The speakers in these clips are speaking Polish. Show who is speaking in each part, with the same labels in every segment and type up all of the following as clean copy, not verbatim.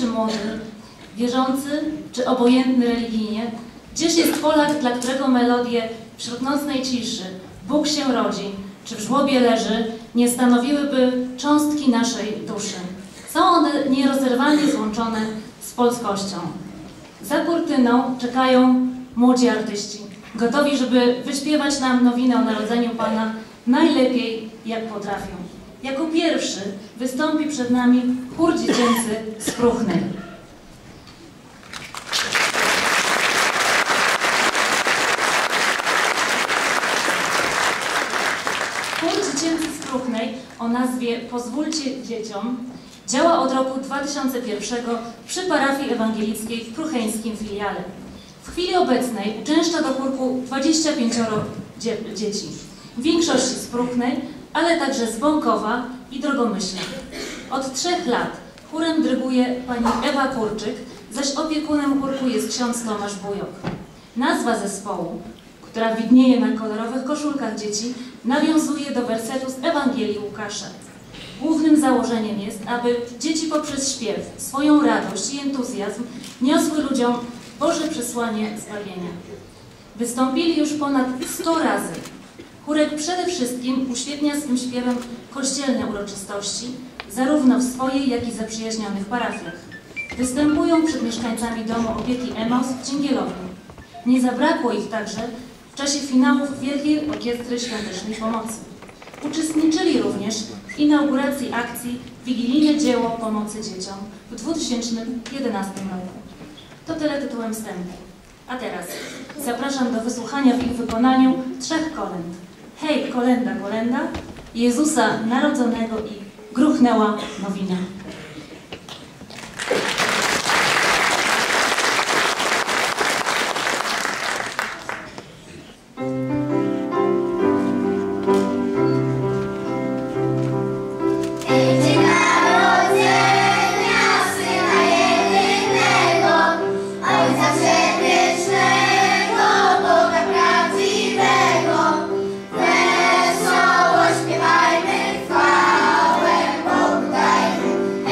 Speaker 1: czy młody, wierzący czy obojętny religijnie, gdzież jest Polak, dla którego melodie wśród nocnej ciszy Bóg się rodzi, czy w żłobie leży, nie stanowiłyby cząstki naszej duszy. Są one nierozerwalnie złączone z polskością. Za kurtyną czekają młodzi artyści, gotowi, żeby wyśpiewać nam nowinę o narodzeniu Pana najlepiej, jak potrafią. Jako pierwszy wystąpi przed nami chór dziecięcy z Pruchnej. Chór dziecięcy z Pruchnej o nazwie Pozwólcie dzieciom działa od roku 2001 przy parafii ewangelickiej w prucheńskim filiale. W chwili obecnej uczęszcza do chórku 25 dzieci, w większości z Pruchnej, ale także z Bąkowa i Drogomyśla. Od 3 lat chórem dyryguje pani Ewa Kurczyk, zaś opiekunem chórku jest ksiądz Tomasz Bujok. Nazwa zespołu, która widnieje na kolorowych koszulkach dzieci, nawiązuje do wersetu z Ewangelii Łukasza. Głównym założeniem jest, aby dzieci poprzez śpiew, swoją radość i entuzjazm niosły ludziom Boże przesłanie zbawienia. Wystąpili już ponad 100 razy. Chórek przede wszystkim uświetnia swym śpiewem kościelne uroczystości, zarówno w swojej, jak i zaprzyjaźnionych parafiach. Występują przed mieszkańcami domu opieki Emaus w Dzięgielowni. Nie zabrakło ich także w czasie finałów Wielkiej Orkiestry Świątecznej Pomocy. Uczestniczyli również w inauguracji akcji Wigilijne Dzieło Pomocy Dzieciom w 2011 roku. To tyle tytułem wstępu. A teraz zapraszam do wysłuchania w ich wykonaniu 3 kolęd. Hej, kolenda, kolenda, Jezusa Narodzonego i gruchnęła nowina.
Speaker 2: Wesoło śpiewajmy, chwałę Bogu dajmy.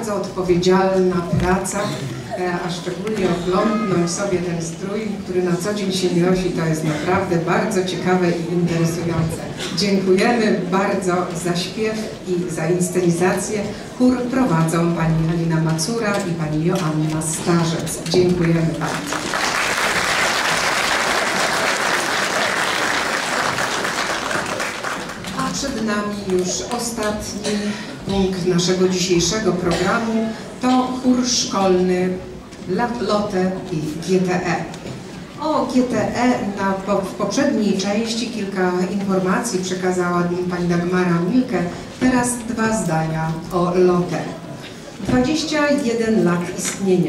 Speaker 2: bardzo odpowiedzialna praca, a szczególnie oglądnąć sobie ten strój, który na co dzień się nosi, to jest naprawdę bardzo ciekawe i interesujące. Dziękujemy bardzo za śpiew i za inscenizację. Chór prowadzą pani Halina Macura i pani Joanna Starzec. Dziękujemy bardzo. A przed nami już ostatni punkt naszego dzisiejszego programu. To chór szkolny LOTE i GTE. O GTE w poprzedniej części kilka informacji przekazała pani Dagmara Milke. Teraz dwa zdania o LOTE. 21 lat istnienia,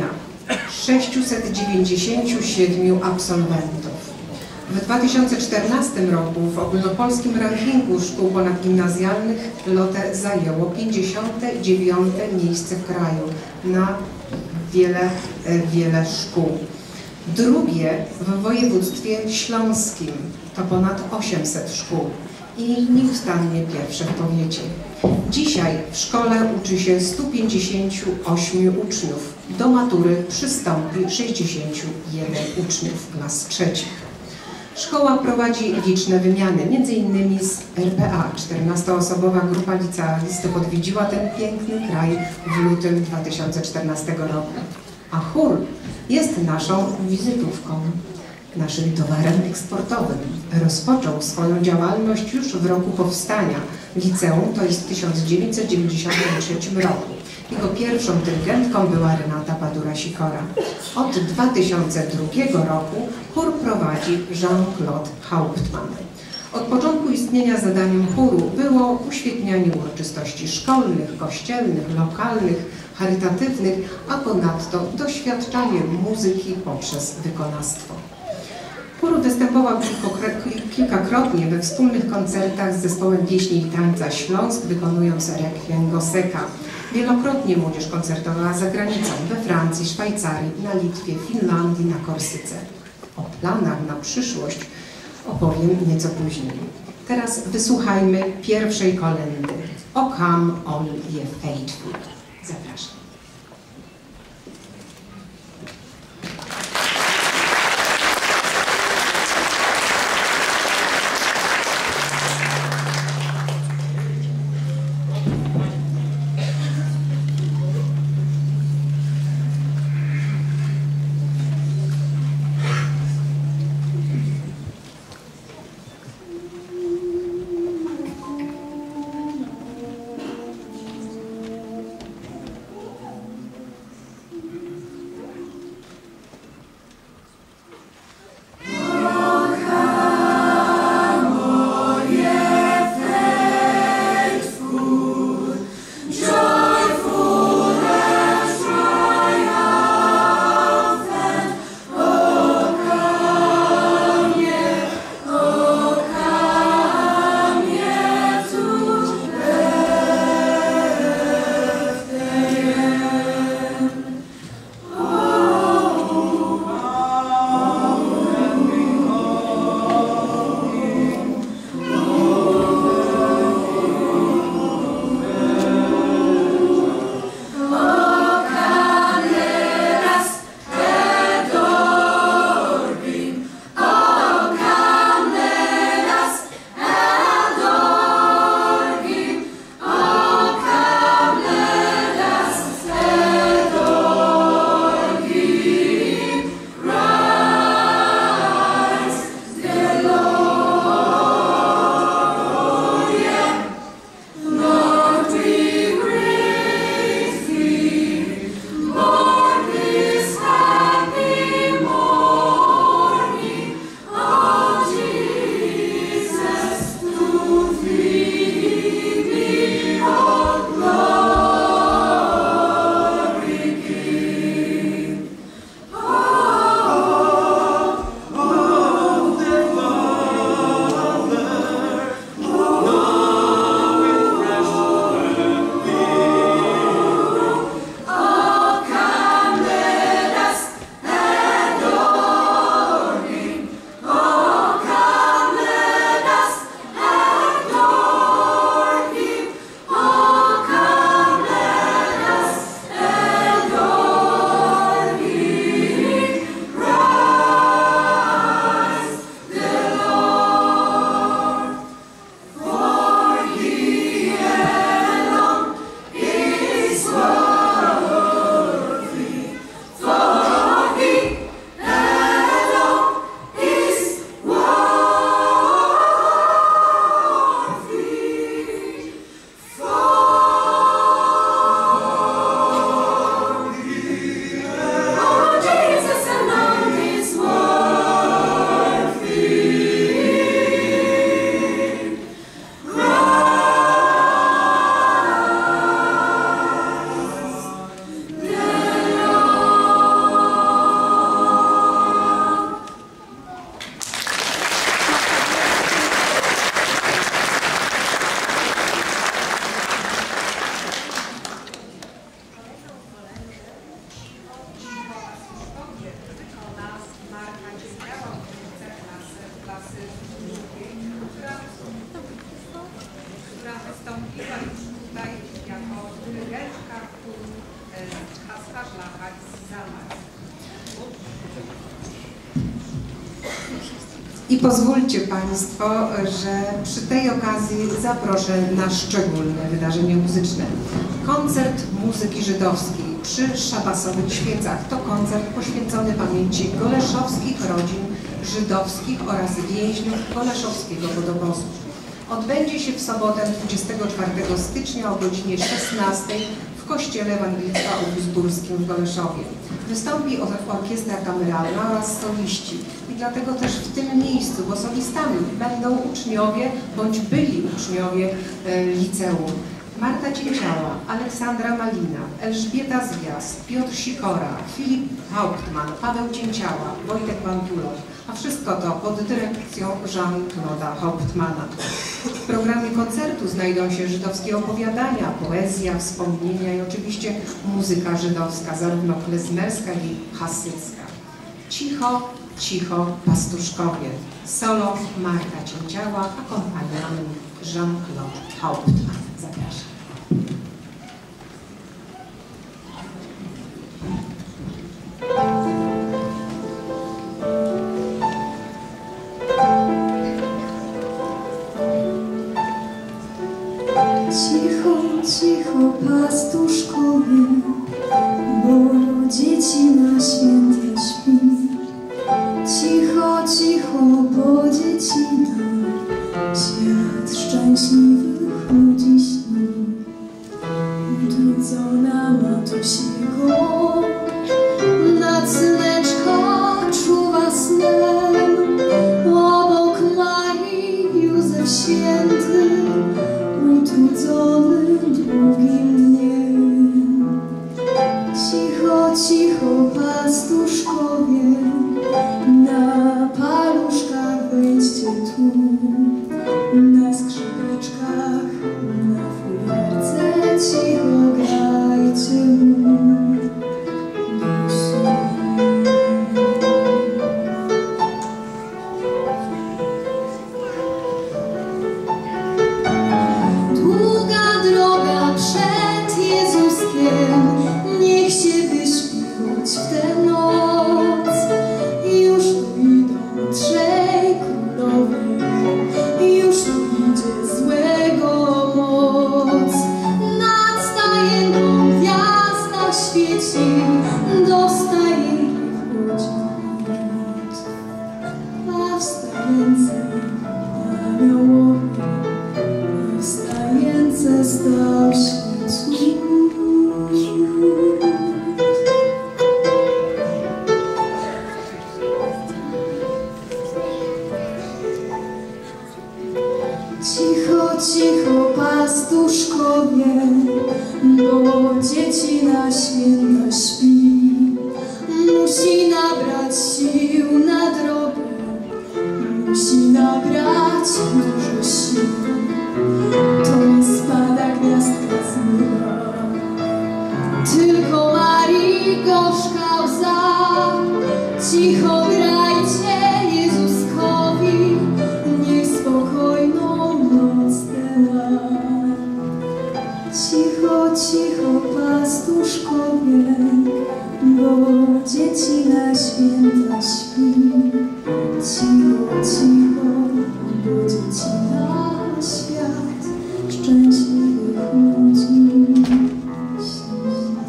Speaker 2: 697 absolwentów. W 2014 roku w ogólnopolskim rankingu szkół ponadgimnazjalnych LOTE zajęło 59. miejsce w kraju na wiele szkół. Drugie w województwie śląskim to ponad 800 szkół i nieustannie pierwsze w powiecie. Dzisiaj w szkole uczy się 158 uczniów. Do matury przystąpi 61 uczniów klas trzecich. Szkoła prowadzi liczne wymiany, m.in. z RPA. 14-osobowa grupa licealistów odwiedziła ten piękny kraj w lutym 2014 roku. A chór jest naszą wizytówką, naszym towarem eksportowym. Rozpoczął swoją działalność już w roku powstania liceum, to jest w 1993 roku. Jego pierwszą dyrygentką była Renata Badura-Sikora. Od 2002 roku chór prowadzi Jean-Claude Hauptmann. Od początku istnienia zadaniem chóru było uświetnianie uroczystości szkolnych, kościelnych, lokalnych, charytatywnych, a ponadto doświadczanie muzyki poprzez wykonawstwo. Chór występował kilkakrotnie we wspólnych koncertach z zespołem pieśni i tańca Śląsk, wykonując Rekwiem Goseka. Wielokrotnie młodzież koncertowała za granicą, we Francji, Szwajcarii, na Litwie, Finlandii, na Korsyce. O planach na przyszłość opowiem nieco później. Teraz wysłuchajmy pierwszej kolędy. O come all ye faithful. Zapraszam. I pozwólcie Państwo, że przy tej okazji zaproszę na szczególne wydarzenie muzyczne. Koncert muzyki żydowskiej przy szabasowych świecach. To koncert poświęcony pamięci goleszowskich rodzin żydowskich oraz więźniów goleszowskiego wodowozu. Odbędzie się w sobotę 24 stycznia o godzinie 16 w Kościele Ewangelicko-Augustulskim w Goleszowie. Wystąpi orkiestra kameralna oraz soliści. I dlatego też w tym miejscu, bo solistami będą uczniowie bądź byli uczniowie liceum. Marta Cięciała, Aleksandra Malina, Elżbieta Zwiast, Piotr Sikora, Filip Hauptmann, Paweł Cięciała, Wojtek Pantulow, a wszystko to pod dyrekcją Jean-Claude'a Hauptmana. W programie koncertu znajdą się żydowskie opowiadania, poezja, wspomnienia i oczywiście muzyka żydowska, zarówno klezmerska, jak i hasycka. Cicho, cicho, pastuszkowie. Solo Marta Cięciała, akompaniament Jean-Claude Hauptmann. Zapraszam.
Speaker 3: Cicho, cicho, pastuszkowie, bo dzieci na święte śpi. Cicho, cicho, bo dzieci na świat szczęśliwych ludzi śni. Utrudzona matusiego nad syneczka czuwa snem. Obok Marii Józef Święty, utrudzony długim dniem. Cicho, cicho, pastuszkowie, na paluszkach wejdźcie tu, na skrzypeczkach, na fujarce cicho grajcie mu do snu. Długa droga przed Jezuskiem, niech się wyśpi choć w tę noc. Już tu idą trzej królowie, już tu idzie złego moc. Nad stajenką gwiazda świeci, do stajenki wchodzi noc. A w stajence aniołowie, a w stajence stał się cud. Cicho, cicho, pastuszkowie, bo dzieci na święta śpi. Musi nabrać sił na drogę, musi nabrać dużo sił. To nie spada gwiazdka z nieba, tylko Marii gorzka łza. Cicho grajcie Jezuskowi, niech spokojną noc dała. Cicho, cicho, pastuszkowie, bo dzieci na święta śpi. Cicho, cicho, bo dzieci na świat szczęśliwych ludzi śni.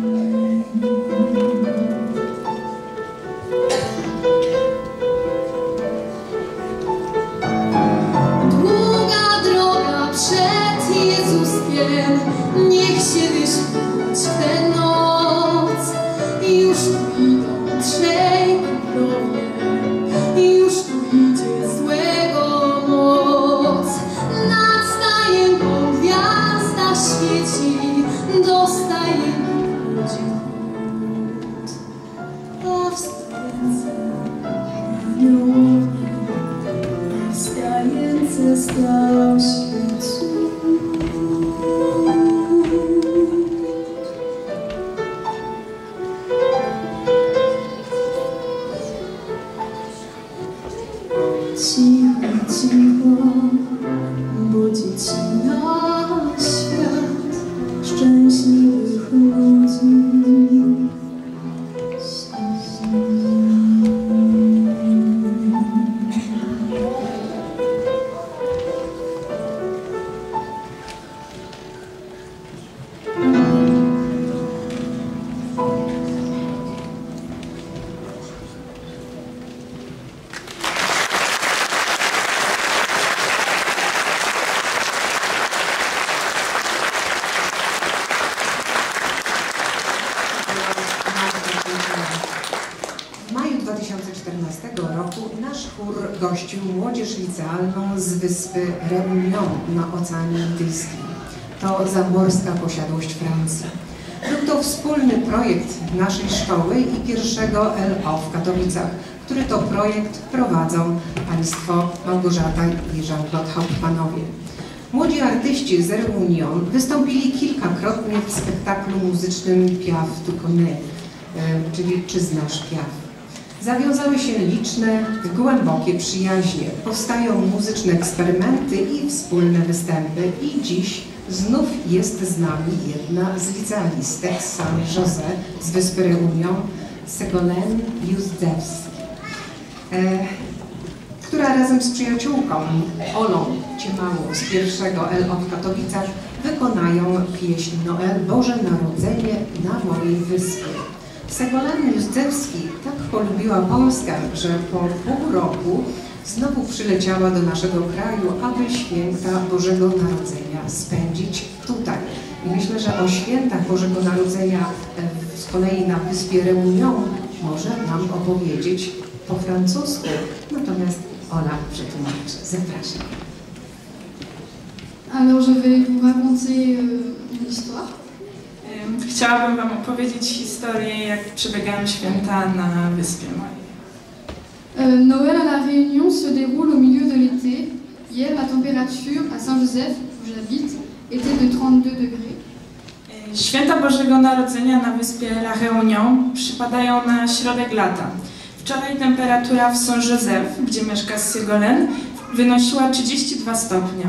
Speaker 3: Długa droga przed Jezuskiem, niech się wyśpi choć w tę noc. Już tu idą trzej królowie, już tu idzie złego moc. Nad stajenką gwiazda świeci, do stajenki wchodzi chłód. A w stajence aniołowie, a w stajence stał się cud. Cicho, cicho, bo dzieci na świat szczęśliwych ludzi śni.
Speaker 2: gościł młodzież licealną z wyspy Réunion na Oceanie Indyjskim. To zamorska posiadłość Francji. Był to wspólny projekt naszej szkoły i pierwszego LO w Katowicach, który to projekt prowadzą Państwo Małgorzata i Jean-Claude Hauptmannowie. Młodzi artyści z Réunion wystąpili kilkakrotnie w spektaklu muzycznym Piaf tu connais, czyli Czy znasz Piaf. Zawiązały się liczne, głębokie przyjaźnie, powstają muzyczne eksperymenty i wspólne występy i dziś znów jest z nami jedna z licealistek z Saint-José z wyspy Réunion, Ségolène Józefski, która razem z przyjaciółką Olą Ciemałą z pierwszego LO w Katowicach wykonają pieśń Noel Boże Narodzenie na mojej wyspie. Ségolène Józefski tak polubiła Polskę, że po pół roku znowu przyleciała do naszego kraju, aby święta Bożego Narodzenia spędzić tutaj. I myślę, że o świętach Bożego Narodzenia z kolei na wyspie Réunion może nam opowiedzieć po francusku. Natomiast Ola przetłumaczy. Zapraszam.
Speaker 3: Alors je vais vous raconter une histoire.
Speaker 4: Chciałabym Wam opowiedzieć historię, jak przebiegają święta na wyspie mojej.
Speaker 3: Noël à La Réunion se déroule au milieu de l'été. Hier, la température à Saint-Joseph, où j'habite, était de 32 degrés.
Speaker 4: Święta Bożego Narodzenia na wyspie La Réunion przypadają na środek lata. Wczoraj temperatura w Saint-Joseph, gdzie mieszka Ségolène, wynosiła 32 stopnie.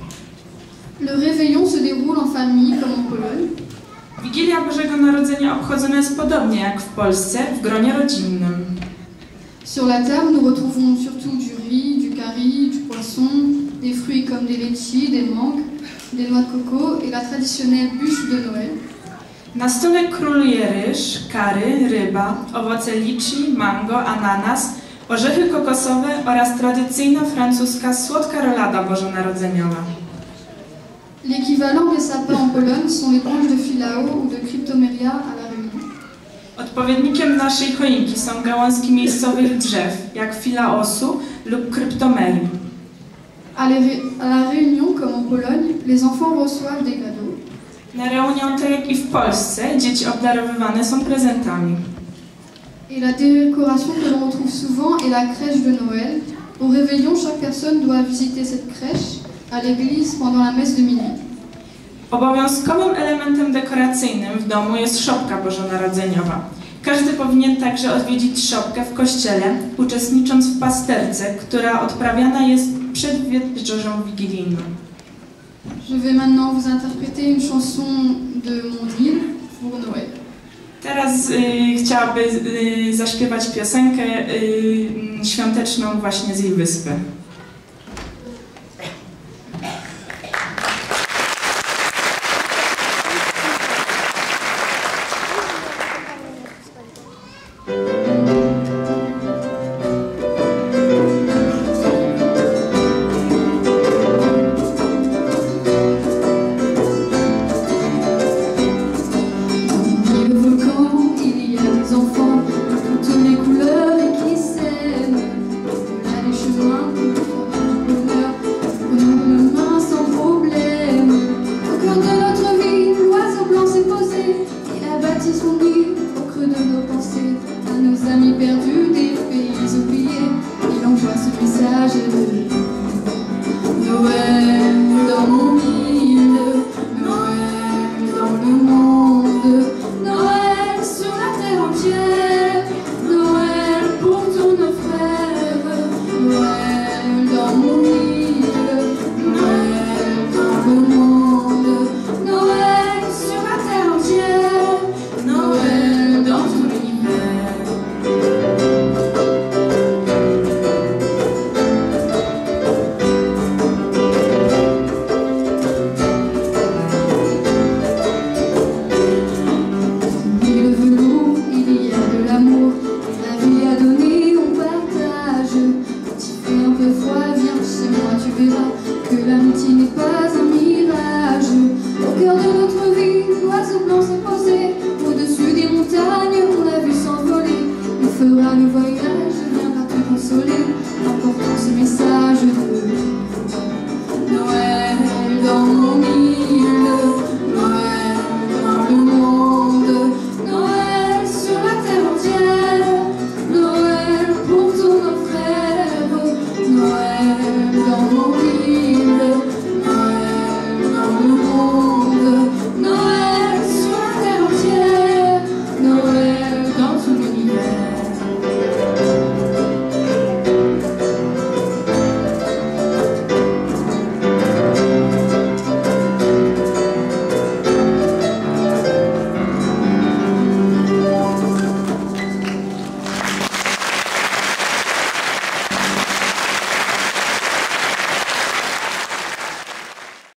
Speaker 3: Le réveillon se déroule en famille, comme en Pologne.
Speaker 4: Wigilia Bożego Narodzenia obchodzona jest podobnie jak w Polsce, w gronie rodzinnym.
Speaker 3: Sur la table, nous retrouvons surtout du riz, du curry, du poisson, des fruits comme des litchis, des mangues, des noix de coco et la traditionnelle bûche de Noël.
Speaker 4: Na stole króluje ryż, curry, ryba, owoce litchi, mango, ananas, orzechy kokosowe oraz tradycyjna francuska słodka rolada bożonarodzeniowa.
Speaker 3: L'équivalent des sapins en Pologne sont les branches de filao ou de cryptomeria à La Réunion.
Speaker 4: Odpowiednikiem naszej choinki są gałązki miejscowych drzew, jak filaosu lub kryptomerii.
Speaker 3: À La Réunion, comme en Pologne, les enfants reçoivent des cadeaux.
Speaker 4: Na Réunion, tak jak i w Polsce, dzieci obdarowywane są prezentami.
Speaker 3: Et la décoration que l'on retrouve souvent est la crèche de Noël. Au réveillon, chaque personne doit visiter cette crèche à l'église pendant la messe de minuit.
Speaker 4: Obowiązkowym elementem dekoracyjnym w domu jest szopka bożonarodzeniowa. Każdy powinien także odwiedzić szopkę w kościele, uczestnicząc w pasterce, która odprawiana jest przed wieczerzą wigilijną.
Speaker 3: Je vais maintenant vous interpréter une chanson de mon île pour Noël.
Speaker 4: Teraz chciałabym zaśpiewać piosenkę świąteczną właśnie z jej wyspy.
Speaker 3: Que l'amitié n'est pas un mirage. Au cœur de notre vie, l'oiseau blanc s'est posé.